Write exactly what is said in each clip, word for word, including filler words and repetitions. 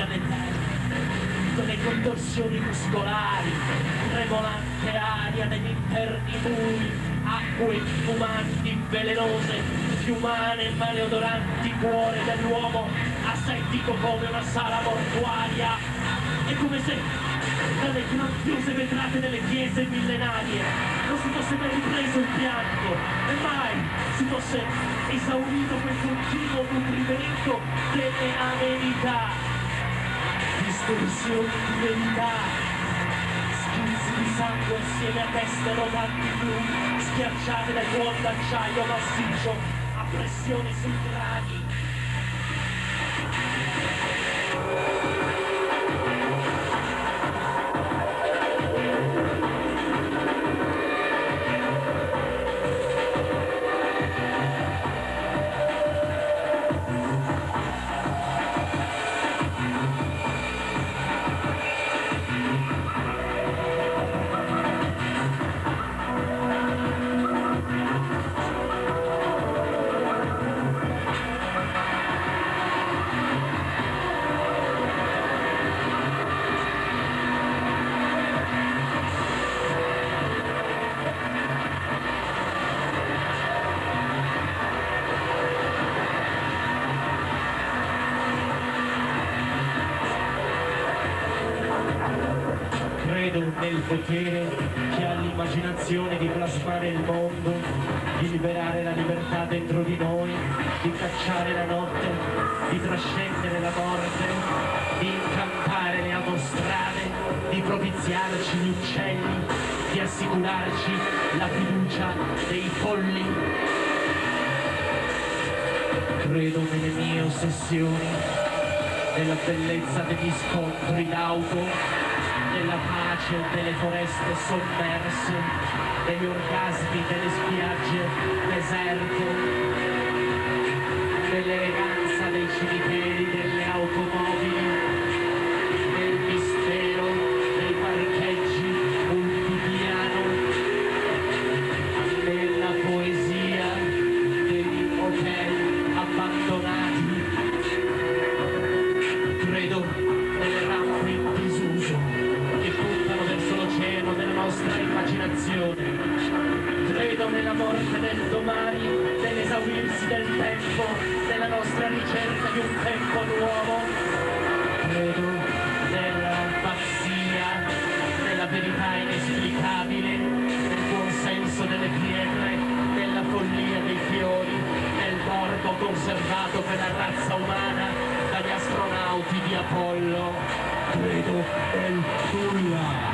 dalle terre, delle contorsioni muscolari, tremolante aria degli interni muri, acque infumanti, velenose, fiumane, maleodoranti, cuore dell'uomo, asettico come una sala mortuaria. È come se dalle grandiose vetrate delle chiese millenarie non si fosse mai ripreso il pianto e mai si fosse esaurito quel continuo nutrimento delle amenità, distorsioni di verità, schizzi di sangue assieme a teste rotanti blu, schiacciate dai tuoni d'acciaio massiccio a pressione sui crani. Credo nel potere che ha l'immaginazione di plasmare il mondo, di liberare la libertà dentro di noi, di cacciare la notte, di trascendere la morte, di incantare le autostrade, di propiziarci gli uccelli, di assicurarci la fiducia dei folli. Credo nelle mie ossessioni, nella bellezza degli scontri d'auto, della pace delle foreste sommerse, degli orgasmi delle spiagge deserte, dell'eleganza dei cimiteri, delle automobili, del mistero dei parcheggi multipiano, della poesia degli hotel abbandonati. Credo nelle rampe in disuso che puntano verso l'oceano della nostra immaginazione. Credo nella morte del domani, nell'esaurirsi del tempo, nella nostra ricerca di un tempo nuovo. Credo nella pazzia, nella verità inesplicabile, nel buon senso delle pietre, nella follia dei fiori, nel corpo conservato per la razza umana dagli astronauti di Apollo. Credo nel nulla.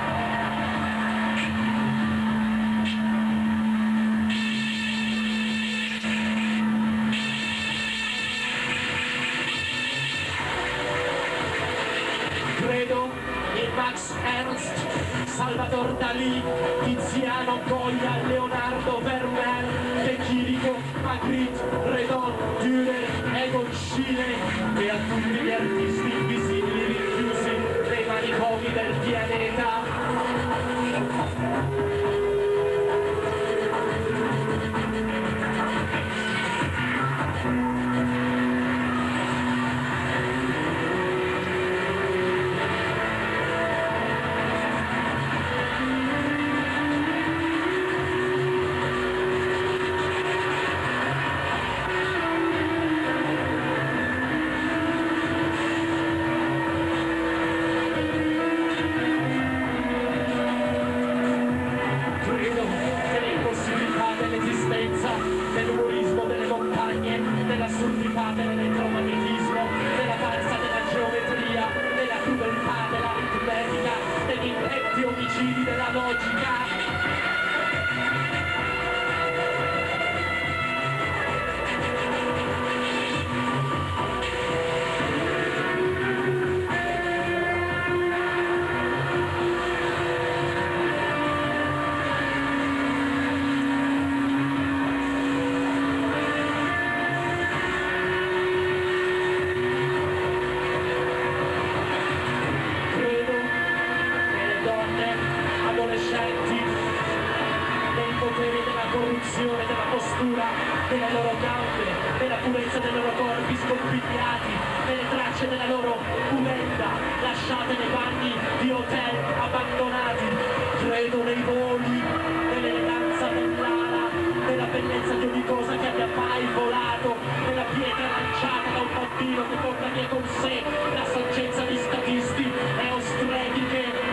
Credo in Max Ernst, Salvador Dalì, Tiziano, Goya, Leonardo, Vermeer, De Chirico, Magritte, Redon, Dürer, Egon Schiele e a tutti gli artisti invisibili rinchiusi nei manicomi del pianeta. Dell'umorismo delle montagne, dell'assurdità dell'elettromagnetismo, della farsa della geometria, della crudeltà dell'aritmetica, degli intenti omicidi della logica. Della postura delle loro gambe, della purezza dei loro corpi scompigliati, delle tracce pace della loro umenda, lasciate nei bagni di hotel abbandonati. Credo nei voli, nell'eleganza dell'ala, nella bellezza di ogni cosa che abbia mai volato, nella pietra lanciata da un bambino che porta via con sé la saggezza di statisti e ostretiche.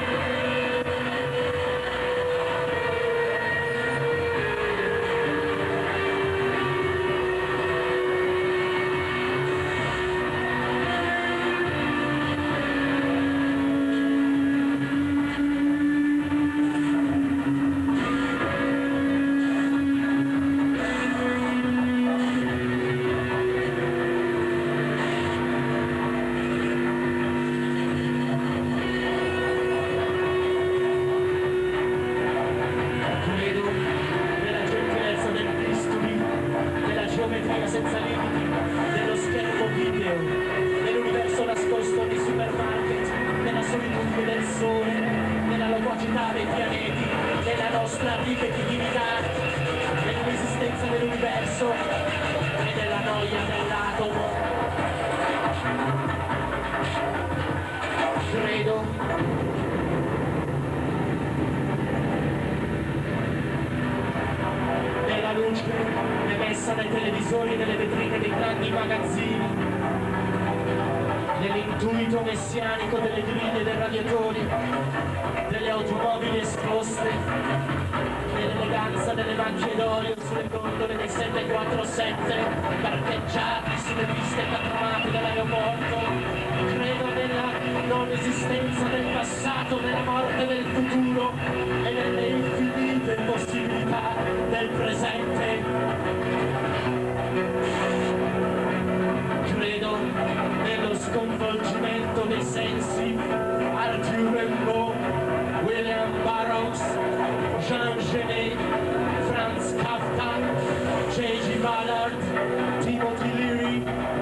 Senza limiti, nello schermo video, nell'universo nascosto nei supermarket, nella solitudine del sole, nella loquacità dei pianeti, nella nostra ripetitività, nell'esistenza dell'universo e nella noia dell'atomo. Credo nella luce emessa dai televisori e dalle vetrine dei grandi magazzini, nell'intuito messianico delle griglie dei radiatori, delle automobili esposte, nell'eleganza delle macchie d'olio sulle gondole dei sette quattro sette parcheggiati sulle piste catramate dell'aeroporto. Credo nella non esistenza del passato, nella morte del futuro e nelle infinite possibilità del presente. Credo nello sconvolgimento dei sensi. Arthur Rimbaud, William Burroughs, Jean Genet, Franz Kafka, J G Ballard, Timothy Leary.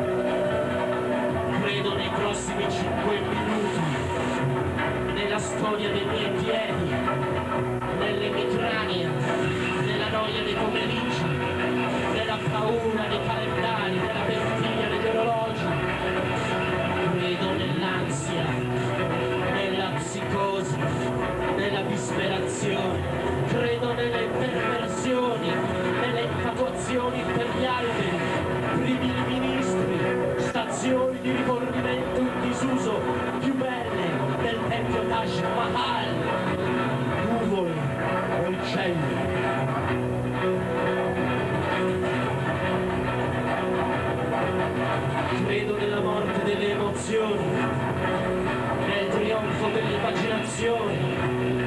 Credo nei prossimi cinque minuti, nella storia dei miei piedi, nell'emicrania, nella noia dei pomeriggi, nella paura dei calendari, nella vertiglia degli orologi. Credo nell'ansia, nella psicosi, nella disperazione. Credo nelle perversioni, nelle infatuazioni per gli alberi, primi ministri, stazioni di rifornimento in disuso più belle del tempio Taj Mahal, nuvole o uccelli. Credo nella morte delle emozioni, nel trionfo dell'immaginazione.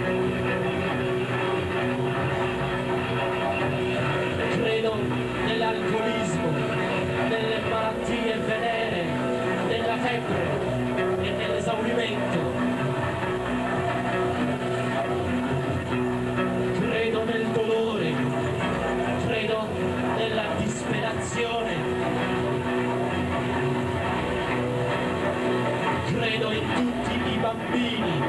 Credo nell'alcolismo, nelle malattie venere, nella febbre e nell'esaurimento. Credo nel dolore, credo nella disperazione. Credo in tutti i bambini.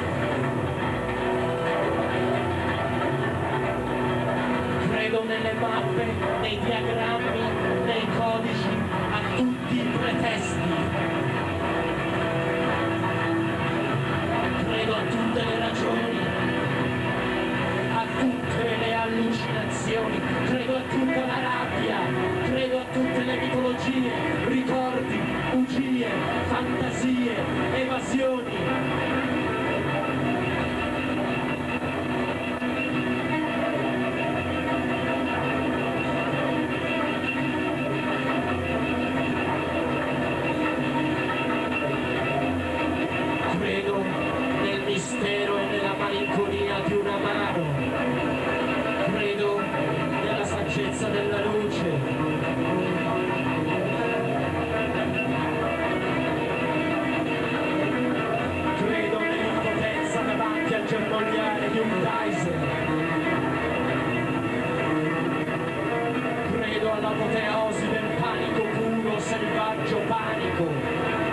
Credo nelle mappe, nei diagrammi, nei codici, a tutti i pretesti. Credo a tutte le ragioni, a tutte le allucinazioni. Credo a tutta la rabbia, credo a tutte le mitologie, ricordi, bugie, fantasie, evasioni. Credo nel mistero e nella malinconia di una mano. Credo nella saggezza della luce. Credo nell'impotenza davanti al germogliare di un Kaiser. Credo all'apoteosi del panico puro, selvaggio panico.